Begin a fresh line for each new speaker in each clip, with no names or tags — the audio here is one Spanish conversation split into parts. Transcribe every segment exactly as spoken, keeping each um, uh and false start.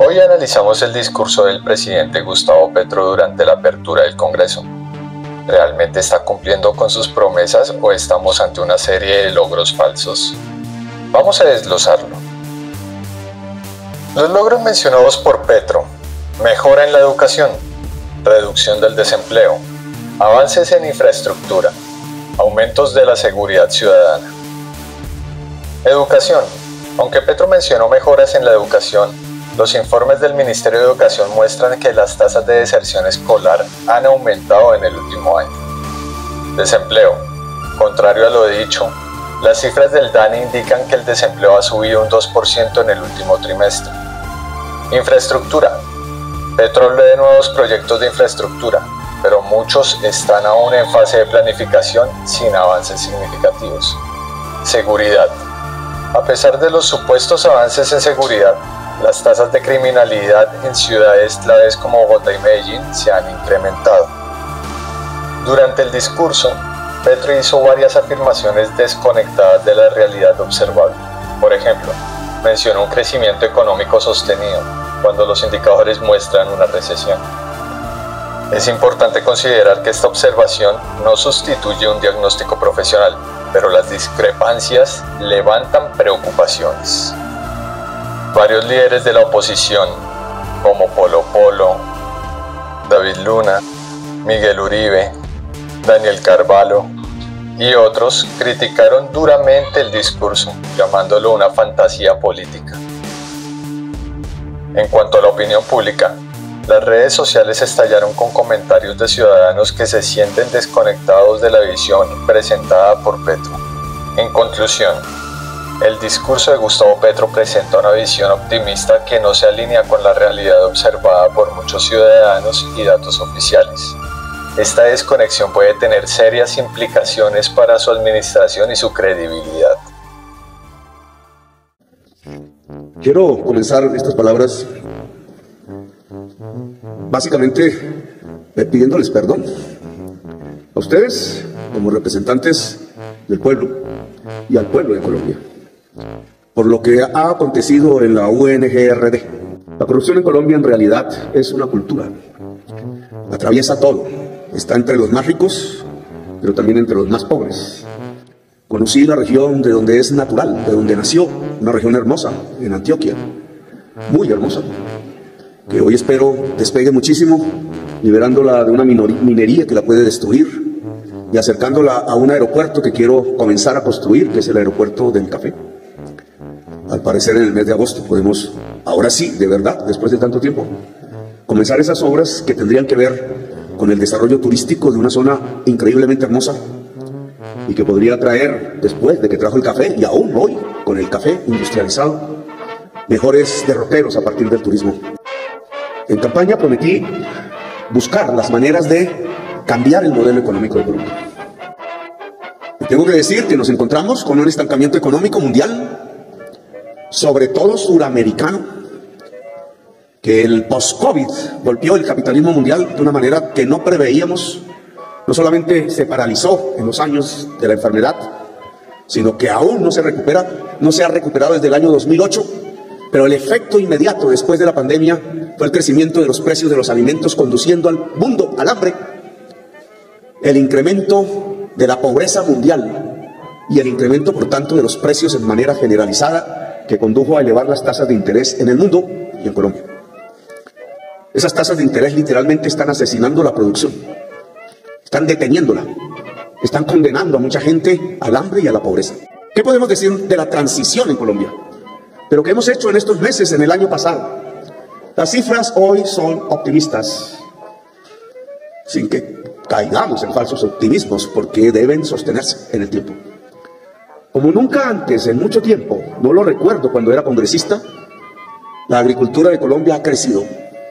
Hoy analizamos el discurso del presidente Gustavo Petro durante la apertura del Congreso. ¿Realmente está cumpliendo con sus promesas o estamos ante una serie de logros falsos? Vamos a desglosarlo. Los logros mencionados por Petro: mejora en la educación, reducción del desempleo, avances en infraestructura, aumentos de la seguridad ciudadana. Educación. Aunque Petro mencionó mejoras en la educación, los informes del Ministerio de Educación muestran que las tasas de deserción escolar han aumentado en el último año. Desempleo. Contrario a lo dicho, las cifras del D A N E indican que el desempleo ha subido un dos por ciento en el último trimestre. Infraestructura. Petro habló de nuevos proyectos de infraestructura, pero muchos están aún en fase de planificación sin avances significativos. Seguridad. A pesar de los supuestos avances en seguridad, las tasas de criminalidad en ciudades claves como Bogotá y Medellín se han incrementado. Durante el discurso, Petro hizo varias afirmaciones desconectadas de la realidad observable. Por ejemplo, mencionó un crecimiento económico sostenido, cuando los indicadores muestran una recesión. Es importante considerar que esta observación no sustituye un diagnóstico profesional, pero las discrepancias levantan preocupaciones. Varios líderes de la oposición, como Polo Polo, David Luna, Miguel Uribe, Daniel Carvalho y otros, criticaron duramente el discurso, llamándolo una fantasía política. En cuanto a la opinión pública, las redes sociales estallaron con comentarios de ciudadanos que se sienten desconectados de la visión presentada por Petro. En conclusión, el discurso de Gustavo Petro presenta una visión optimista que no se alinea con la realidad observada por muchos ciudadanos y datos oficiales. Esta desconexión puede tener serias implicaciones para su administración y su credibilidad.
Quiero comenzar estas palabras básicamente pidiéndoles perdón a ustedes como representantes del pueblo y al pueblo de Colombia por lo que ha acontecido en la U N G R D. La corrupción en Colombia en realidad es una cultura, atraviesa todo, está entre los más ricos, pero también entre los más pobres. Conocí la región de donde es natural, de donde nació, una región hermosa, en Antioquia, muy hermosa, que hoy espero despegue muchísimo, liberándola de una minería que la puede destruir y acercándola a un aeropuerto que quiero comenzar a construir, que es el aeropuerto del café. Al parecer en el mes de agosto podemos, ahora sí, de verdad, después de tanto tiempo, comenzar esas obras que tendrían que ver con el desarrollo turístico de una zona increíblemente hermosa y que podría traer, después de que trajo el café, y aún hoy, con el café industrializado, mejores derroteros a partir del turismo. En campaña prometí buscar las maneras de cambiar el modelo económico de Colombia. Y tengo que decir que nos encontramos con un estancamiento económico mundial, sobre todo suramericano, que el post-COVID golpeó el capitalismo mundial de una manera que no preveíamos. No solamente se paralizó en los años de la enfermedad, sino que aún no se recupera, no se ha recuperado desde el año dos mil ocho, pero el efecto inmediato después de la pandemia fue el crecimiento de los precios de los alimentos, conduciendo al mundo al hambre, el incremento de la pobreza mundial y el incremento, por tanto, de los precios en manera generalizada, que condujo a elevar las tasas de interés en el mundo y en Colombia. Esas tasas de interés literalmente están asesinando la producción, están deteniéndola, están condenando a mucha gente al hambre y a la pobreza. ¿Qué podemos decir de la transición en Colombia? Pero que hemos hecho en estos meses, en el año pasado. Las cifras hoy son optimistas, sin que caigamos en falsos optimismos, porque deben sostenerse en el tiempo. Como nunca antes, en mucho tiempo, no lo recuerdo cuando era congresista, la agricultura de Colombia ha crecido.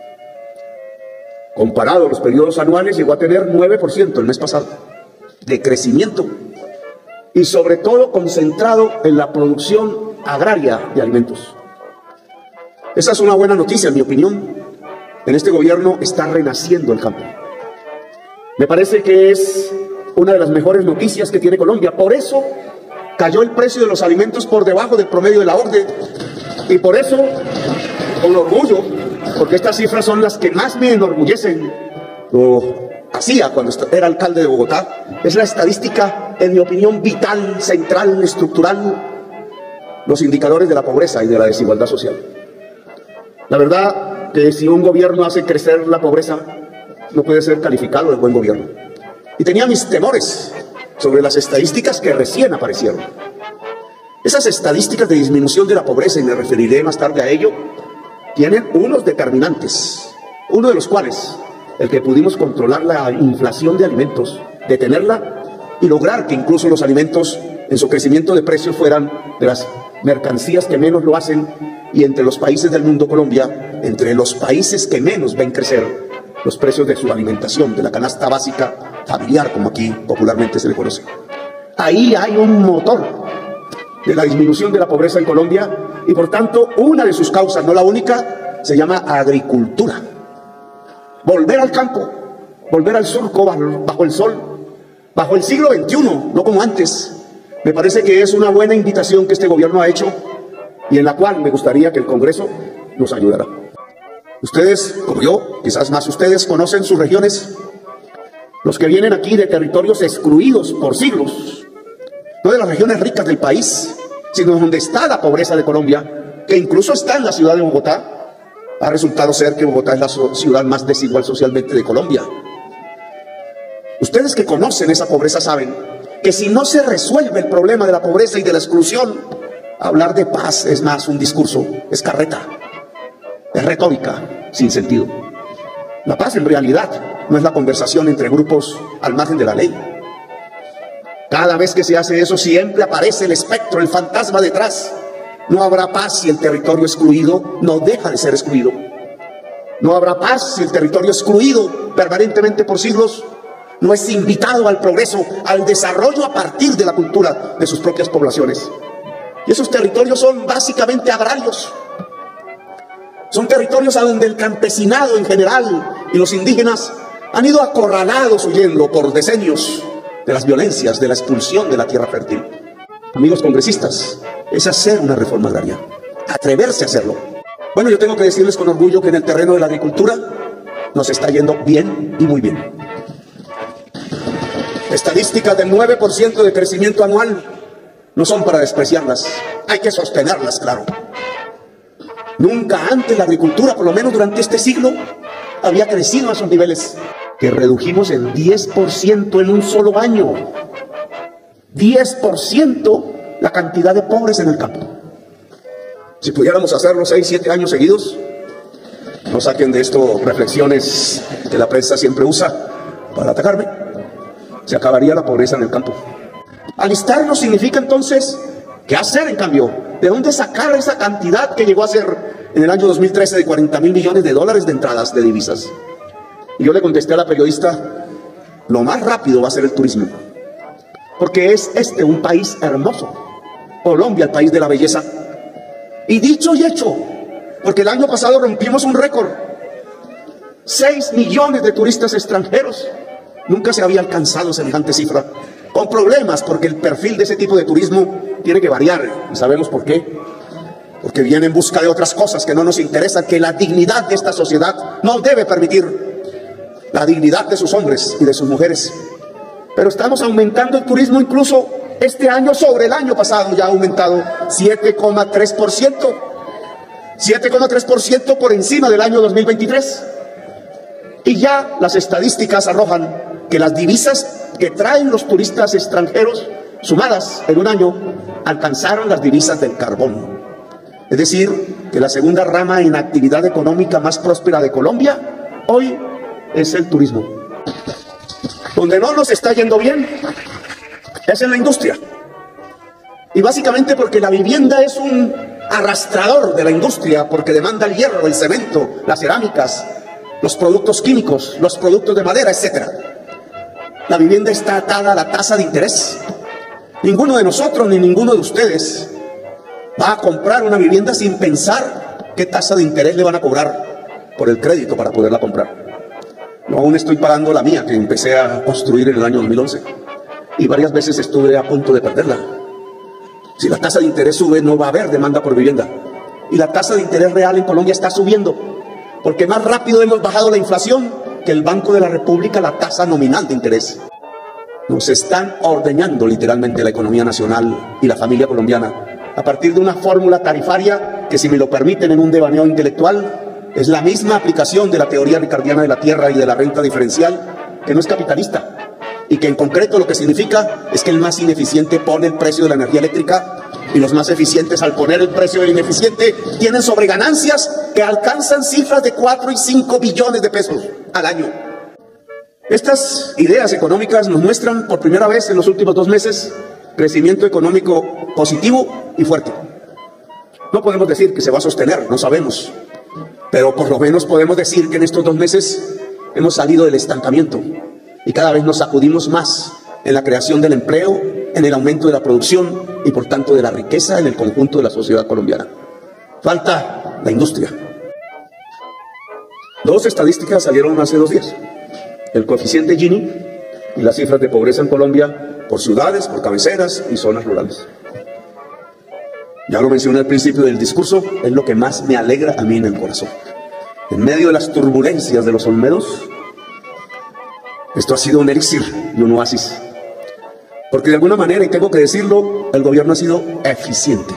Comparado a los periodos anuales, llegó a tener nueve por ciento el mes pasado de crecimiento, y sobre todo concentrado en la producción agraria de alimentos. Esa es una buena noticia, en mi opinión. En este gobierno está renaciendo el campo. Me parece que es una de las mejores noticias que tiene Colombia. Por eso cayó el precio de los alimentos por debajo del promedio de la O C D E, y por eso con orgullo, porque estas cifras son las que más me enorgullecen. Lo hacía cuando era alcalde de Bogotá. Es la estadística, en mi opinión, vital, central, estructural, los indicadores de la pobreza y de la desigualdad social. La verdad que si un gobierno hace crecer la pobreza, no puede ser calificado de buen gobierno. Y tenía mis temores sobre las estadísticas que recién aparecieron. Esas estadísticas de disminución de la pobreza, y me referiré más tarde a ello, tienen unos determinantes, uno de los cuales, el que pudimos controlar la inflación de alimentos, detenerla y lograr que incluso los alimentos en su crecimiento de precios fueran de las mercancías que menos lo hacen, y entre los países del mundo, Colombia, entre los países que menos ven crecer los precios de su alimentación, de la canasta básica familiar, como aquí popularmente se le conoce. Ahí hay un motor de la disminución de la pobreza en Colombia, y por tanto una de sus causas, no la única, se llama agricultura. Volver al campo, volver al surco bajo el sol, bajo el siglo veintiuno, no como antes. Me parece que es una buena invitación que este gobierno ha hecho, y en la cual me gustaría que el Congreso nos ayudara. Ustedes, como yo, quizás más ustedes, conocen sus regiones. Los que vienen aquí de territorios excluidos por siglos, no de las regiones ricas del país, sino donde está la pobreza de Colombia, que incluso está en la ciudad de Bogotá. Ha resultado ser que Bogotá es la ciudad más desigual socialmente de Colombia. Ustedes que conocen esa pobreza saben que si no se resuelve el problema de la pobreza y de la exclusión, hablar de paz es más un discurso, es carreta, es retórica, sin sentido. La paz en realidad no es la conversación entre grupos al margen de la ley. Cada vez que se hace eso siempre aparece el espectro, el fantasma detrás. No habrá paz si el territorio excluido no deja de ser excluido. No habrá paz si el territorio excluido permanentemente por siglos no es invitado al progreso, al desarrollo a partir de la cultura de sus propias poblaciones. Y esos territorios son básicamente agrarios. Son territorios a donde el campesinado en general y los indígenas han ido acorralados huyendo por decenios de las violencias, de la expulsión de la tierra fértil. Amigos congresistas, es hacer una reforma agraria, atreverse a hacerlo. Bueno, yo tengo que decirles con orgullo que en el terreno de la agricultura nos está yendo bien y muy bien. Estadísticas del nueve por ciento de crecimiento anual no son para despreciarlas, hay que sostenerlas, claro. Nunca antes la agricultura, por lo menos durante este siglo, había crecido a esos niveles, que redujimos el diez por ciento en un solo año. diez por ciento la cantidad de pobres en el campo. Si pudiéramos hacerlo seis, siete años seguidos, no saquen de esto reflexiones que la prensa siempre usa para atacarme, se acabaría la pobreza en el campo. Alistarnos significa entonces, ¿qué hacer en cambio? ¿De dónde sacar esa cantidad que llegó a ser en el año dos mil trece de cuarenta mil millones de dólares de entradas de divisas? Y yo le contesté a la periodista, lo más rápido va a ser el turismo, porque es este un país hermoso, Colombia, el país de la belleza. Y dicho y hecho, porque el año pasado rompimos un récord, seis millones de turistas extranjeros, nunca se había alcanzado semejante cifra, con problemas, porque el perfil de ese tipo de turismo tiene que variar, y sabemos por qué. Porque viene en busca de otras cosas que no nos interesan, que la dignidad de esta sociedad no debe permitir, la dignidad de sus hombres y de sus mujeres. Pero estamos aumentando el turismo incluso este año sobre el año pasado, ya ha aumentado siete coma tres por ciento, siete coma tres por ciento por encima del año dos mil veintitrés. Y ya las estadísticas arrojan que las divisas que traen los turistas extranjeros, sumadas en un año, alcanzaron las divisas del carbón. Es decir, que la segunda rama en actividad económica más próspera de Colombia, hoy es el turismo. Donde no nos está yendo bien es en la industria. Y básicamente porque la vivienda es un arrastrador de la industria, porque demanda el hierro, el cemento, las cerámicas, los productos químicos, los productos de madera, etcétera. La vivienda está atada a la tasa de interés. Ninguno de nosotros ni ninguno de ustedes va a comprar una vivienda sin pensar qué tasa de interés le van a cobrar por el crédito para poderla comprar. No, aún estoy pagando la mía, que empecé a construir en el año dos mil once. Y varias veces estuve a punto de perderla. Si la tasa de interés sube, no va a haber demanda por vivienda. y la tasa de interés real en Colombia está subiendo, porque más rápido hemos bajado la inflación que el Banco de la República la tasa nominal de interés. Nos están ordeñando literalmente la economía nacional y la familia colombiana a partir de una fórmula tarifaria que, si me lo permiten en un devaneo intelectual, es la misma aplicación de la teoría ricardiana de la tierra y de la renta diferencial, que no es capitalista, y que en concreto lo que significa es que el más ineficiente pone el precio de la energía eléctrica y los más eficientes, al poner el precio del ineficiente, tienen sobreganancias que alcanzan cifras de cuatro y cinco billones de pesos al año. Estas ideas económicas nos muestran por primera vez en los últimos dos meses crecimiento económico positivo y fuerte. No podemos decir que se va a sostener, no sabemos, pero por lo menos podemos decir que en estos dos meses hemos salido del estancamiento y cada vez nos sacudimos más en la creación del empleo, en el aumento de la producción y por tanto de la riqueza en el conjunto de la sociedad colombiana. Falta la industria. Dos estadísticas salieron hace dos días. El coeficiente Gini y las cifras de pobreza en Colombia por ciudades, por cabeceras y zonas rurales. Ya lo mencioné al principio del discurso, es lo que más me alegra a mí en el corazón. En medio de las turbulencias de los olmedos, esto ha sido un elixir y un oasis. Porque de alguna manera, y tengo que decirlo, el gobierno ha sido eficiente.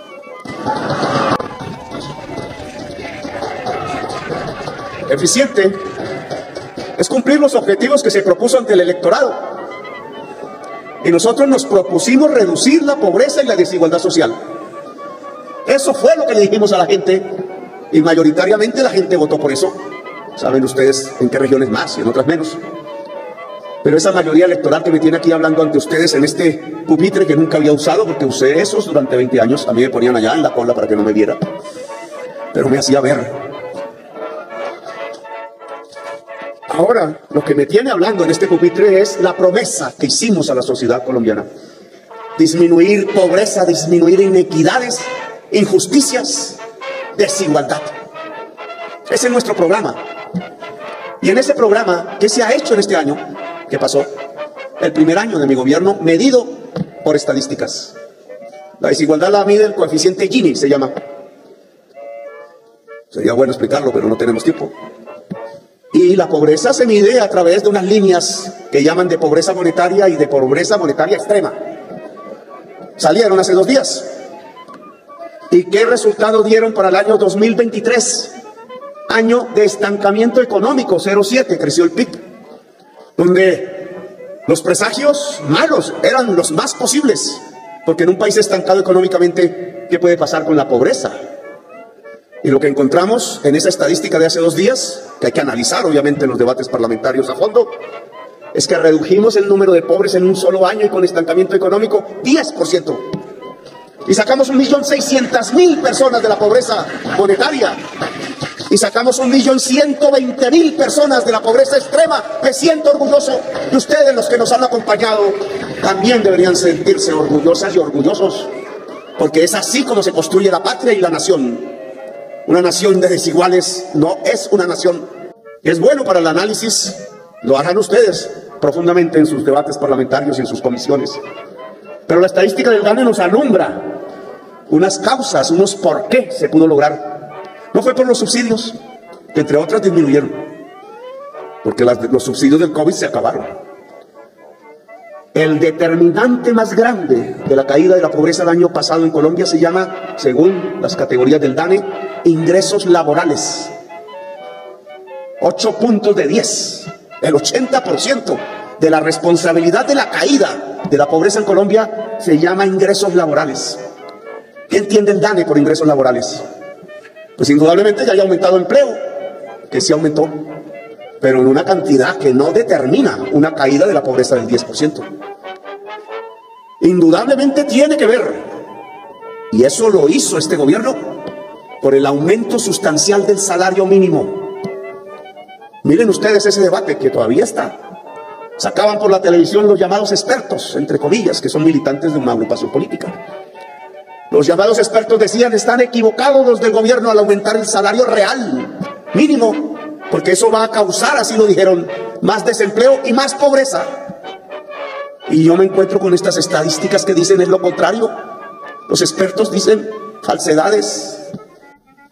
Eficiente es cumplir los objetivos que se propuso ante el electorado. Y nosotros nos propusimos reducir la pobreza y la desigualdad social. Eso fue lo que le dijimos a la gente, y mayoritariamente la gente votó por eso. Saben ustedes en qué regiones más y en otras menos. Pero esa mayoría electoral que me tiene aquí hablando ante ustedes en este pupitre que nunca había usado, porque usé esos durante veinte años, a mí me ponían allá en la cola para que no me viera, pero me hacía ver. Ahora, lo que me tiene hablando en este pupitre es la promesa que hicimos a la sociedad colombiana. Disminuir pobreza, disminuir inequidades, injusticias, desigualdad. Ese es nuestro programa. Y en ese programa, ¿qué se ha hecho en este año? ¿Qué pasó? El primer año de mi gobierno, medido por estadísticas. La desigualdad la mide el coeficiente Gini, se llama. Sería bueno explicarlo, pero no tenemos tiempo. Y la pobreza se mide a través de unas líneas que llaman de pobreza monetaria y de pobreza monetaria extrema. Salieron hace dos días. ¿Y qué resultado dieron para el año dos mil veintitrés? Año de estancamiento económico, cero coma siete, creció el P I B. Donde los presagios malos eran los más posibles. Porque en un país estancado económicamente, ¿qué puede pasar con la pobreza? Y lo que encontramos en esa estadística de hace dos días, que hay que analizar obviamente en los debates parlamentarios a fondo, es que redujimos el número de pobres en un solo año y con estancamiento económico diez por ciento. Y sacamos un millón seiscientas mil personas de la pobreza monetaria. Y sacamos un millón ciento veinte mil personas de la pobreza extrema. Me siento orgulloso. Y ustedes, los que nos han acompañado, también deberían sentirse orgullosas y orgullosos. Porque es así como se construye la patria y la nación. Una nación de desiguales no es una nación. Es bueno para el análisis, lo harán ustedes profundamente en sus debates parlamentarios y en sus comisiones. Pero la estadística del DANE nos alumbra unas causas, unos por qué se pudo lograr. No fue por los subsidios, que entre otras disminuyeron, porque las, los subsidios del COVID se acabaron. El determinante más grande de la caída de la pobreza el año pasado en Colombia se llama, según las categorías del DANE, ingresos laborales. ocho puntos de diez. El ochenta por ciento de la responsabilidad de la caída de la pobreza en Colombia se llama ingresos laborales. ¿Qué entiende el DANE por ingresos laborales? Pues indudablemente ya haya aumentado el empleo, que sí aumentó, pero en una cantidad que no determina una caída de la pobreza del diez por ciento. Indudablemente tiene que ver, y eso lo hizo este gobierno, por el aumento sustancial del salario mínimo. Miren ustedes ese debate que todavía está. Sacaban por la televisión los llamados expertos, entre comillas, que son militantes de una agrupación política. Los llamados expertos decían, están equivocados los del gobierno al aumentar el salario real mínimo, porque eso va a causar, así lo dijeron, más desempleo y más pobreza. Y yo me encuentro con estas estadísticas que dicen es lo contrario. Los expertos dicen falsedades,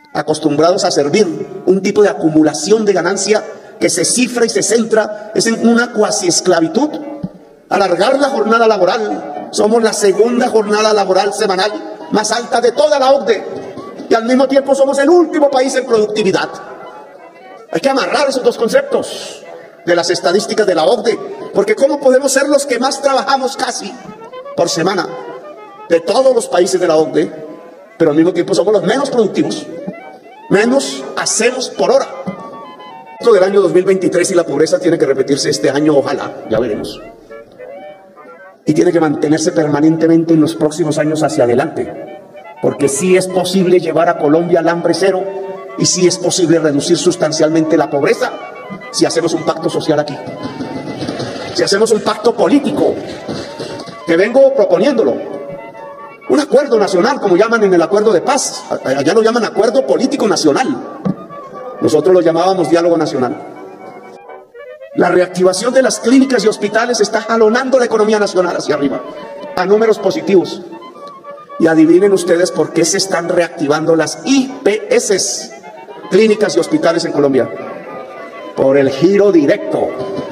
acostumbrados a servir un tipo de acumulación de ganancia que se cifra y se centra es en una cuasi esclavitud. Alargar la jornada laboral, somos la segunda jornada laboral semanal más alta de toda la O C D E y al mismo tiempo somos el último país en productividad. Hay que amarrar esos dos conceptos de las estadísticas de la O C D E, porque ¿cómo podemos ser los que más trabajamos casi por semana de todos los países de la O C D E, pero al mismo tiempo somos los menos productivos, menos hacemos por hora? Esto del año dos mil veintitrés y la pobreza tiene que repetirse este año, ojalá, ya veremos. Y tiene que mantenerse permanentemente en los próximos años hacia adelante, porque sí es posible llevar a Colombia al hambre cero y sí es posible reducir sustancialmente la pobreza si hacemos un pacto social aquí, si hacemos un pacto político, que vengo proponiéndolo, un acuerdo nacional, como llaman en el acuerdo de paz. Allá lo llaman acuerdo político nacional, nosotros lo llamábamos diálogo nacional. La reactivación de las clínicas y hospitales está jalonando la economía nacional hacia arriba, a números positivos. Y adivinen ustedes por qué se están reactivando las I P S, clínicas y hospitales en Colombia. Por el giro directo.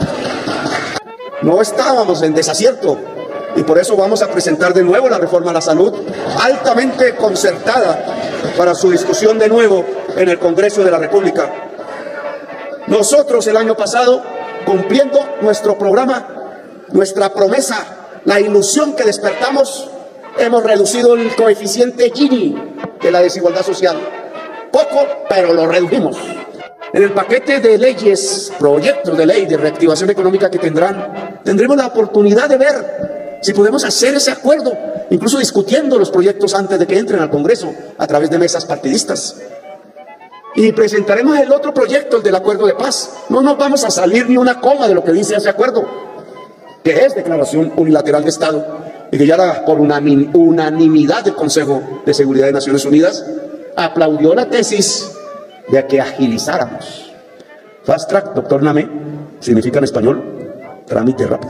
No estábamos en desacierto y por eso vamos a presentar de nuevo la reforma a la salud, altamente concertada para su discusión de nuevo en el Congreso de la República. Nosotros el año pasado, cumpliendo nuestro programa, nuestra promesa, la ilusión que despertamos, hemos reducido el coeficiente Gini de la desigualdad social. Poco, pero lo redujimos. En el paquete de leyes, proyectos de ley de reactivación económica que tendrán, tendremos la oportunidad de ver si podemos hacer ese acuerdo, incluso discutiendo los proyectos antes de que entren al Congreso a través de mesas partidistas. Y presentaremos el otro proyecto, el del acuerdo de paz. No nos vamos a salir ni una coma de lo que dice ese acuerdo, que es declaración unilateral de Estado y que ya era por unanimidad del Consejo de Seguridad de Naciones Unidas aplaudió la tesis de que agilizáramos. Fast track, doctor Name, significa en español trámite rápido.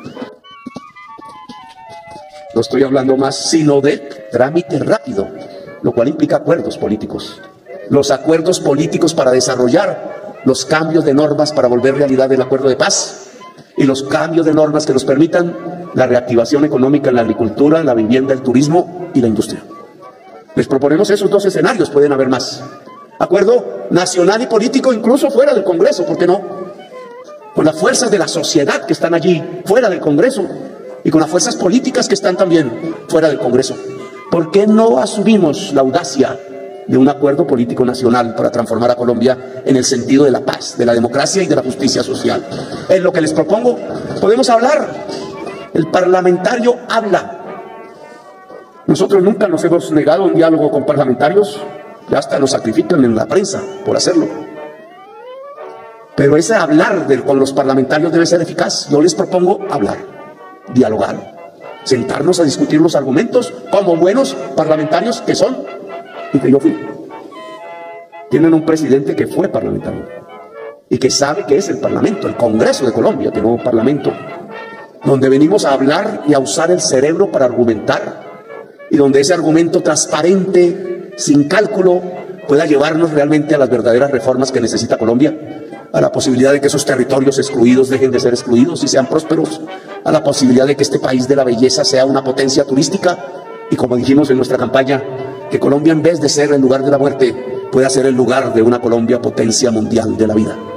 No estoy hablando más sino de trámite rápido, lo cual implica acuerdos políticos. Los acuerdos políticos para desarrollar los cambios de normas para volver realidad el acuerdo de paz y los cambios de normas que nos permitan la reactivación económica en la agricultura, la vivienda, el turismo y la industria. Les proponemos esos dos escenarios, pueden haber más. Acuerdo nacional y político, incluso fuera del Congreso, ¿por qué no? Con las fuerzas de la sociedad que están allí, fuera del Congreso, y con las fuerzas políticas que están también fuera del Congreso. ¿Por qué no asumimos la audacia de un acuerdo político nacional para transformar a Colombia en el sentido de la paz, de la democracia y de la justicia social? Es lo que les propongo. Podemos hablar. El parlamentario habla. Nosotros nunca nos hemos negado a un diálogo con parlamentarios, ya hasta nos sacrifican en la prensa por hacerlo. Pero ese hablar de, con los parlamentarios debe ser eficaz. Yo les propongo hablar, dialogar, sentarnos a discutir los argumentos como buenos parlamentarios que son y que yo fui. Tienen un presidente que fue parlamentario y que sabe que es el Parlamento, el Congreso de Colombia, que no Parlamento, donde venimos a hablar y a usar el cerebro para argumentar, y donde ese argumento transparente, sin cálculo, pueda llevarnos realmente a las verdaderas reformas que necesita Colombia, a la posibilidad de que esos territorios excluidos dejen de ser excluidos y sean prósperos, a la posibilidad de que este país de la belleza sea una potencia turística, y como dijimos en nuestra campaña, que Colombia, en vez de ser el lugar de la muerte, pueda ser el lugar de una Colombia potencia mundial de la vida.